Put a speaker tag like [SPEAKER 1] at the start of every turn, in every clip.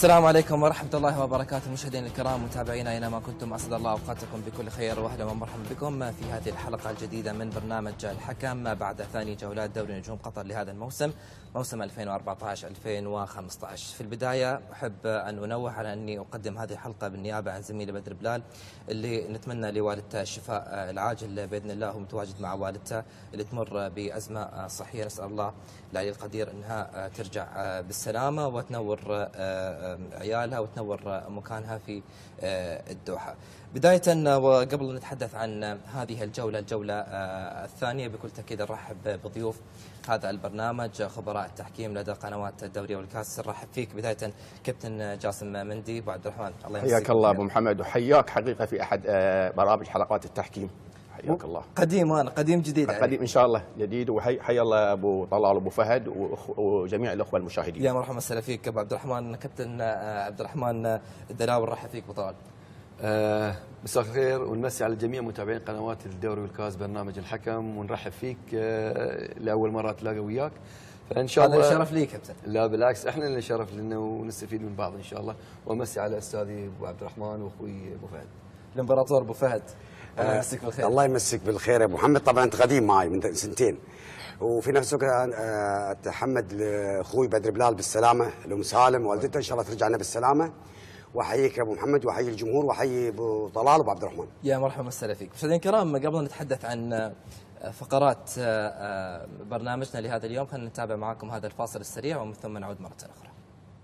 [SPEAKER 1] السلام عليكم ورحمة الله وبركاته. مشاهدينا الكرام متابعينا أينما كنتم، أسعد الله أوقاتكم بكل خير، وأهلا ومرحبا بكم في هذه الحلقة الجديدة من برنامج الحكم بعد ثاني جولات دوري نجوم قطر لهذا الموسم، موسم 2014-2015. في البداية أحب أن أنوه على أني أقدم هذه الحلقة بالنيابة عن زميلي بدر بلال، اللي نتمنى لوالدته الشفاء العاجل بإذن الله، ومتواجد مع والدته اللي تمر بأزمة صحية. نسأل الله العلي القدير أنها ترجع بالسلامة وتنور عيالها وتنور مكانها في الدوحة. بداية وقبل أن نتحدث عن هذه الجولة الثانية، بكل تأكيد نرحب بضيوف هذا البرنامج خبراء التحكيم لدى قنوات الدوري والكاس. نرحب فيك بداية كابتن جاسم مندي. أبو عبد الرحمن، الله يمسيك.
[SPEAKER 2] حياك الله أبو محمد، وحياك حقيقة في أحد برامج حلقات التحكيم. حياك الله.
[SPEAKER 1] قديم، أنا قديم جديد.
[SPEAKER 2] قديم إن شاء الله جديد، وحي الله أبو طلال وأبو فهد وجميع الأخوة المشاهدين.
[SPEAKER 1] يا مرحبا، مساء فيك أبو عبد الرحمن. كابتن عبد الرحمن الدلاوي، نرحب فيك أبو طلال.
[SPEAKER 3] مساء الخير ونمسي على جميع متابعين قنوات الدوري والكاس برنامج الحكم، ونرحب فيك لأول مرة أتلاقى وياك، فإن شاء الله.
[SPEAKER 1] هذا شرف لي كابتن.
[SPEAKER 3] لا بالعكس، احنا اللي شرف لنا ونستفيد من بعض إن شاء الله. ومسي على أستاذي أبو عبد الرحمن وأخوي أبو فهد.
[SPEAKER 1] الإمبراطور أبو فهد، الله يمسيك بالخير.
[SPEAKER 4] الله يمسك بالخير يا ابو محمد. طبعا انت قديم معي من سنتين، وفي نفس الوقت اتحمد لاخوي بدر بلال بالسلامه، لام سالم والدته ان شاء الله ترجع لنا بالسلامه. واحييك يا ابو محمد، واحيي الجمهور، واحيي ابو طلال وابو عبد الرحمن.
[SPEAKER 1] يا مرحبا، مساء فيك. مشاهدينا الكرام، قبل أن نتحدث عن فقرات برنامجنا لهذا اليوم، خلينا نتابع معكم هذا الفاصل السريع ومن ثم نعود مرة أخرى.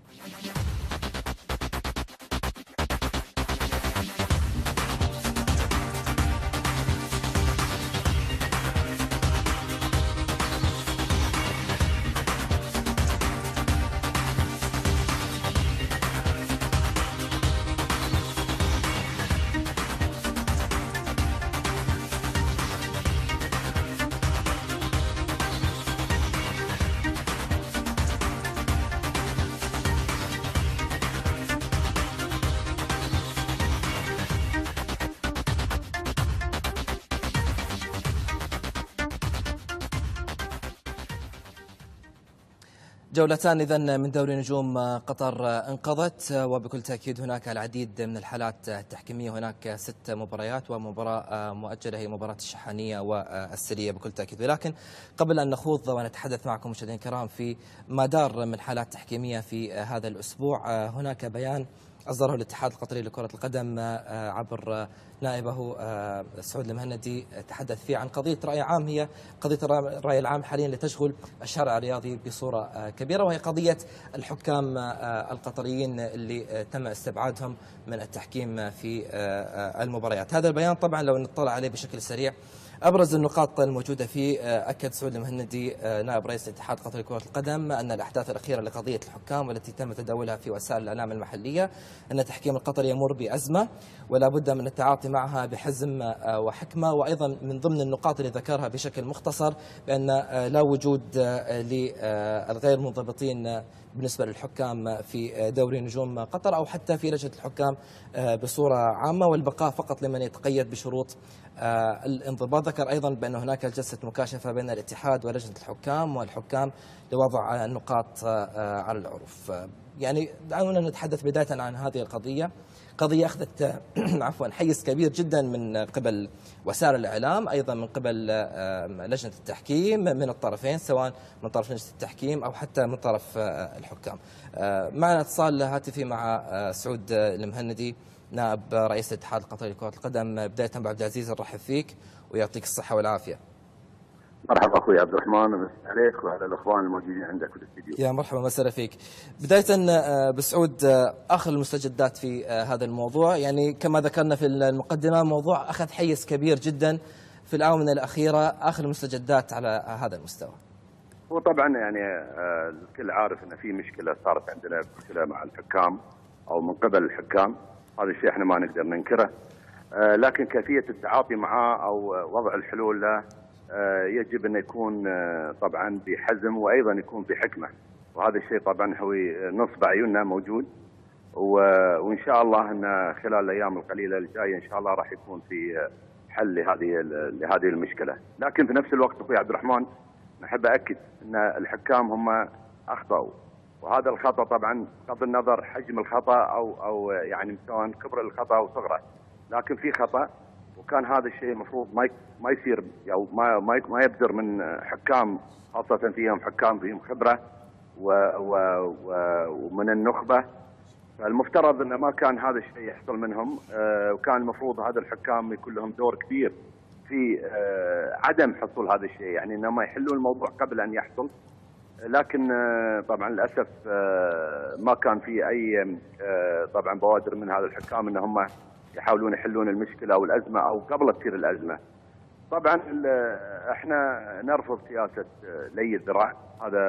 [SPEAKER 1] جولتان إذن من دوري نجوم قطر انقضت، وبكل تأكيد هناك العديد من الحالات التحكيمية. هناك 6 مباريات ومباراة مؤجلة هي مباراة الشحانية والسلية بكل تأكيد. ولكن قبل أن نخوض ونتحدث معكم مشاهدينا الكرام في ما دار من حالات تحكيمية في هذا الأسبوع، هناك بيان أصدره الاتحاد القطري لكرة القدم عبر نائبه سعود المهندي، تحدث فيه عن قضية رأي عام، هي قضية الرأي العام حاليا اللي تشغل الشارع الرياضي بصورة كبيرة، وهي قضية الحكام القطريين اللي تم استبعادهم من التحكيم في المباريات. هذا البيان طبعا لو نطلع عليه بشكل سريع، أبرز النقاط الموجودة فيه، أكد سعود المهندي نائب رئيس الاتحاد القطري لكرة القدم أن الأحداث الأخيرة لقضية الحكام والتي تم تداولها في وسائل الإعلام المحلية، أن التحكيم القطري يمر بأزمة ولا بد من التعاطي معها بحزم وحكمة. وأيضا من ضمن النقاط اللي ذكرها بشكل مختصر بأن لا وجود للغير منضبطين بالنسبة للحكام في دوري نجوم قطر أو حتى في لجنة الحكام بصورة عامة، والبقاء فقط لمن يتقيد بشروط الانضباط. ذكر أيضا بأن هناك جلسة مكاشفة بين الاتحاد ولجنة الحكام والحكام لوضع النقاط على العروف. يعني دعونا نتحدث بداية عن هذه القضية. قضية أخذت عفوا حيز كبير جدا من قبل وسائل الإعلام، أيضا من قبل لجنة التحكيم، من الطرفين، سواء من طرف لجنة التحكيم أو حتى من طرف الحكام. معنا اتصال هاتفي مع سعود المهندي نائب رئيس الاتحاد القطري لكرة القدم. بداية أبو عبد العزيز، نرحب فيك ويعطيك الصحة والعافية.
[SPEAKER 5] مرحبا اخوي عبد الرحمن، مساء عليك وعلى الاخوان الموجودين عندك في الاستديو.
[SPEAKER 1] يا مرحبا، مساء فيك. بداية بسعود، اخر المستجدات في هذا الموضوع، يعني كما ذكرنا في المقدمة، موضوع اخذ حيز كبير جدا في الآونة الأخيرة، اخر المستجدات على هذا المستوى.
[SPEAKER 5] هو طبعا يعني الكل عارف ان في مشكلة صارت عندنا، مشكلة مع الحكام او من قبل الحكام، هذا الشيء احنا ما نقدر ننكره، لكن كيفية التعاطي معه او وضع الحلول له يجب أن يكون طبعا بحزم وأيضا يكون بحكمة، وهذا الشيء طبعا هو نصب عيوننا موجود، وإن شاء الله أن خلال الأيام القليلة الجاية إن شاء الله راح يكون في حل لهذه المشكلة. لكن في نفس الوقت أخوي عبد الرحمن، نحب أكد أن الحكام هم أخطأوا وهذا الخطا طبعا بغض النظر حجم الخطا او يعني سواء كبر الخطا او صغره، لكن في خطا، وكان هذا الشيء المفروض ما يصير او ما يبدر من حكام، خاصه فيهم حكام فيهم خبره ومن النخبه. فالمفترض انه ما كان هذا الشيء يحصل منهم، وكان المفروض هذا الحكام يكون لهم دور كبير في عدم حصول هذا الشيء، يعني انهم يحلون الموضوع قبل ان يحصل. لكن طبعا للاسف ما كان في اي طبعا بوادر من هذا الحكام ان هم يحاولون يحلون المشكله او الازمه او قبل تصير الازمه. طبعا احنا نرفض سياسه لي الذراع، هذا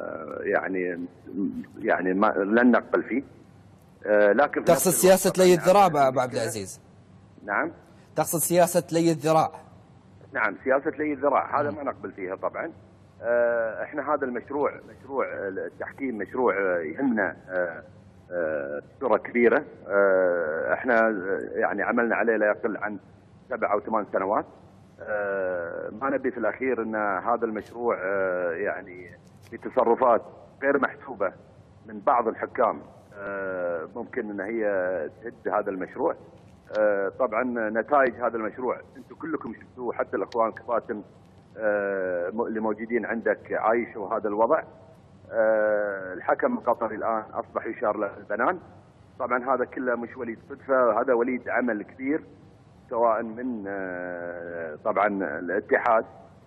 [SPEAKER 5] يعني لن نقبل فيه. لكن
[SPEAKER 1] تقصد سياسه لي الذراع ابو عبد العزيز؟
[SPEAKER 5] نعم،
[SPEAKER 1] تقصد سياسه لي الذراع؟
[SPEAKER 5] نعم، سياسه لي الذراع هذا ما نقبل فيها طبعا. احنا هذا المشروع، مشروع التحكيم، مشروع يهمنا بصوره كبيره. احنا يعني عملنا عليه لا يقل عن 7 أو 8 سنوات. ما نبي في الاخير ان هذا المشروع يعني بتصرفات غير محسوبه من بعض الحكام ممكن ان هي تهد هذا المشروع. طبعا نتائج هذا المشروع انتم كلكم شفتوه، حتى الاخوان كباتن اللي موجودين عندك عايشوا هذا الوضع. الحكم القطري الان اصبح يشار له البنان. طبعا هذا كله مش وليد صدفه، هذا وليد عمل كبير سواء من طبعا الاتحاد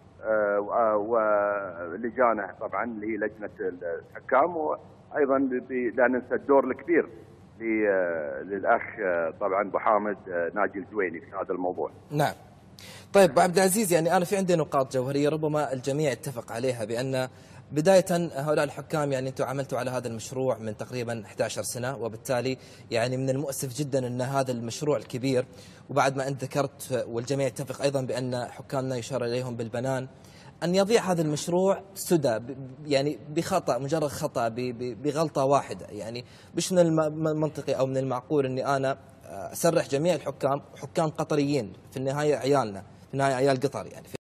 [SPEAKER 5] ولجانه طبعا اللي هي لجنه الحكام، وايضا لا ننسى الدور الكبير للاخ طبعا ابو حامد ناجي الجويني في هذا الموضوع.
[SPEAKER 1] نعم. طيب ابو عبد العزيز، يعني انا في عندي نقاط جوهريه ربما الجميع يتفق عليها، بان بداية هؤلاء الحكام، يعني أنتم عملتوا على هذا المشروع من تقريبا 11 سنة، وبالتالي يعني من المؤسف جدا أن هذا المشروع الكبير، وبعد ما أنت ذكرت والجميع يتفق أيضا بأن حكامنا يشار إليهم بالبنان، أن يضيع هذا المشروع سدى يعني بخطأ، مجرد خطأ بغلطة واحدة. يعني مش من المنطقي أو من المعقول أني أنا أسرح جميع الحكام، حكام قطريين في النهاية عيالنا، في النهاية عيال قطر يعني.